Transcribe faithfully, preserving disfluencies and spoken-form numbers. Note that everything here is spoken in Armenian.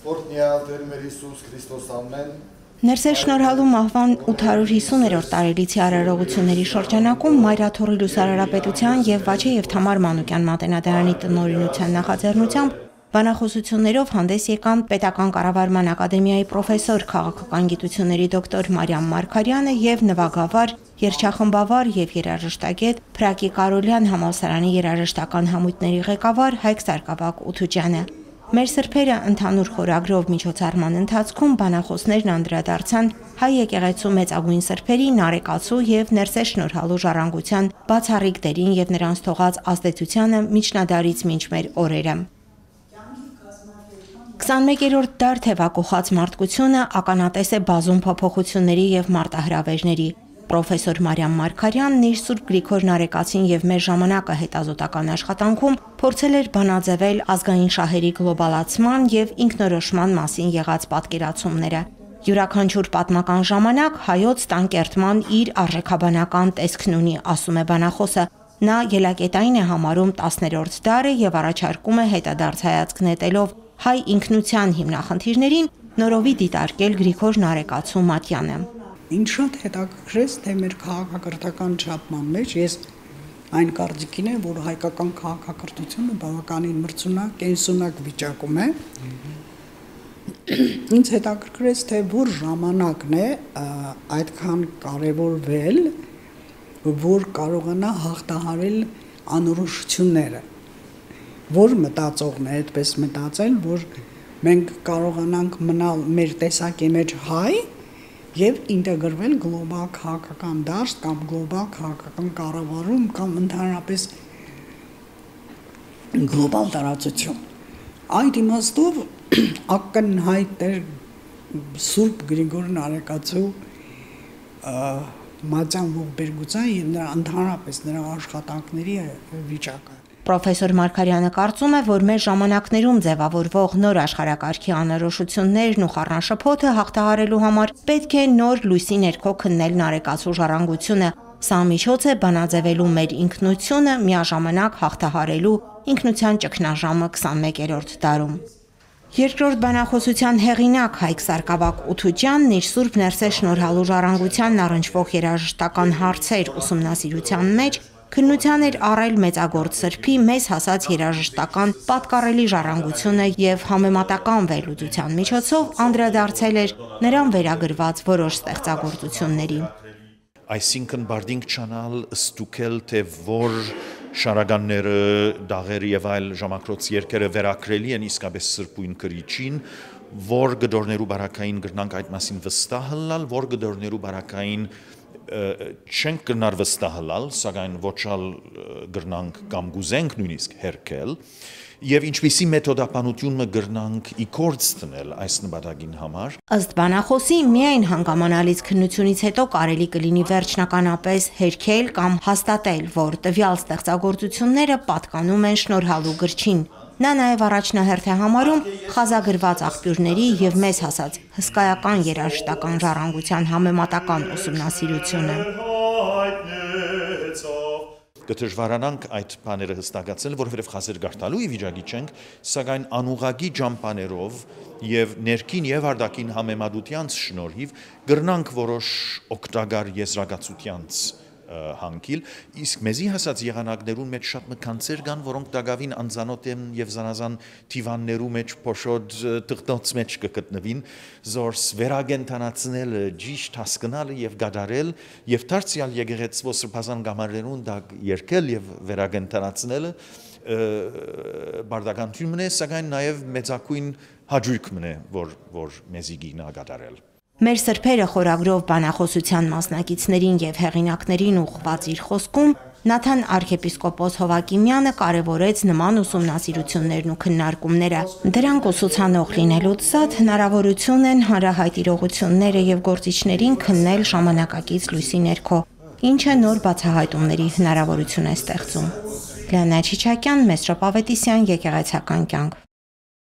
Ներսեր շնորհալու մահվան ութսունհինգերորդ տարելիցի արարողությունների շրջանակում Մայրաթոռի լուսարարապետության եւ Վաչե եւ Թամար Մանուկյան մատենադարանի տնօրինության նախաձեռնությամբ բանախոսություններով հանդես եկան Պետական կառավարման ակադեմիայի պրոֆեսոր քաղաքական գիտությունների դոկտոր Մարիամ Մարգարյանը եւ նվագավար, երգչախմբավար եւ երաժշտագետ Փրակի Կարոլյան համալսարանի երաժշտական համույթների ղեկավար Հայկ Սարգսակյան Ութուջյանը։ Մեր սրբերը ընդհանուր խորագրով միջոցառման ընթացքում բանախոսներն անդրադարձան հայ եկեղեցու մեծագույն սրբերի Նարեկացու եւ Ներսես շնորհալու ժառանգության բացառիկ դերին եւ նրանց թողած ազդեցությանը միջնադարից մինչ մեր օրերը։ քսանմեկերորդ դար թևակողած մարդկությունը ականատես է բազում փոփոխությունների եւ մարտահրավերների։ Պրոֆեսոր Մարիամ Մարգարյանն իր Սուրբ Գրիգոր Նարեկացին եւ մեր ժամանակը հետազոտական աշխատանքում փորձել էր բանաձևել ազգային շահերի գլոբալացման եւ ինքնորոշման մասին եղած պատկերացումները։ Յուրաքանչյուր պատմական ժամանակ հայոց տանկերտման իր արժեքաբանական տեսքն ունի, ասում է բանախոսը։ Նա ելակետային է համարում տասներորդ դարը եւ առաջարկում է հետադարձ հայացք նետելով հայ ինքնության հիմնախնդիրներին նորովի դիտարկել Գրիգոր Նարեկացու մատյանը։ Ինչ շատ հետաքրքրեց, թե մեր քաղաքակրթական չափման մեջ ես այն կարծիքին եմ, որ հայկական քաղաքակրթությունը բավականին մրցունակ, կենսունակ վիճակում է։ Ինձ հետաքրքրեց, թե որ ժամանակն է այդքան կարևորվել, որ կարողանա հաղթահարել անորոշությունները, որ մտածողն է այդպես մտածել, որ մենք կարողանանք մնալ մեր տեսակի մեջ հայ եւ ինտեգրվել գլոբալ քաղաքական դաշտ կամ գլոբալ քաղաքական կառավարում կամ ընդհանրապես գլոբալ տարածություն։ Այդ իմաստով ակնհայտ է Սուրբ Գրիգոր Նարեկացու մատյան ողբերգության եւ նրա ընդհանրապես նրա աշխատանքների վիճակը։ Պրոֆեսոր Մարգարյանը կարծում է, որ մեր ժամանակներում ձևավորվող նոր աշխարհակարգի անորոշություններն ու խառնաշփոթը հաղթահարելու համար պետք է նոր լույսի ներքո քննել Նարեկացու ժառանգությունը։ Սա միջոց է բանաձևելու մեր ինքնությունը, միաժամանակ հաղթահարելու ինքնության ճգնաժամը քսանմեկերորդ դարում։ Երկրորդ բանախոսության հեղինակ Հայկ Սարգսակյան Ութուջյանն իր Սուրբ Ներսես շնորհալու ժառանգությանն առնչվող երաժշտական հարցեր ուսումնասիրության մեջ քննության էր առել մեծագործ սրբի մեզ հասած երաժշտական պատկառելի ժառանգությունը եւ համեմատական վերլուծության միջոցով անդրադարձել էր նրան վերագրված որոշ ստեղծագործությունների։ Այսինքն բարդինք չանալ ստուգել թե որ շարականները, դաղերը եւ այլ ժամակրոց երկերը վերակրելի են իսկապես սրբույն կրիչին, որ գդորներու բարակային գրնանք այդ մասին վստահ լալ, որ գդորներու բարակային չենք կնար վստահել, սակայն ոչալ գրնանք կամ գուզենք նույնիսկ հերքել, եւ ինչպիսի մեթոդապանություն մը գրնանք իքորձ տնել այս նպատակին համար։ Ըստ բանախոսի, միայն հանգամանալից քննությունից հետո կարելի կլինի վերջնականապես հերքել կամ հաստատել, որ տվյալ ստեղծագործությունները պատկանում են շնորհալու գրչին։ Նա նաև առաջնահերթ է համարում խազագրված աղբյուրների եւ մեզ հասած հսկայական երաժշտական ժառանգության համեմատական ուսումնասիրությունը։ Կդժվարանանք այդ բաները հստակացնել, որովհետև խազեր գարտալու ի վիճակի չենք, սակայն անուղագի ջամփաներով եւ ներքին եւ արտաքին համեմատությանց շնորհիվ գրնանք որոշ օգտակար եզրակացությանց հանգիլ, իսկ մեզի հասած եղանակներուն մեջ շատ մկանցեր կան, որոնք դակավին անձանոտ են եւ զանազան թիվաններու մեջ փոշոտ տղտոց մեջ կգտնվին, զորս վերագենտանացնելը, ճիշտ հասկանալը եւ գադարել եւ դարձյալ եկեղեցու սրբազան գամարներուն դա երկել եւ վերագենտանացնելը բարդականություն մնե, սակայն նաեւ մեծակույն հաջույք մնե, որ որ մեզի գինա գադարել։ Մեր սրբերը խորագրով բանախոսության մասնակիցներին եւ հեղինակներին ուղղված իր խոսքում Նաթան arczepiskopos Հովակիմյանը կարևորեց նման ուսումնասիրություններն ու քննարկումները։ Դրանք ուսուցանող լինելուց զատ հնարավորություն են հանրահայտ իրողությունները եւ գործիչներին քննել ժամանակակից լույսի ներքո, ինչը նոր բացահայտումների հնարավորություն է ստեղծում։ Լիանա Չիչակյան, Մեսրոպ Ավետիսյան, Եկեղեցական կյանք։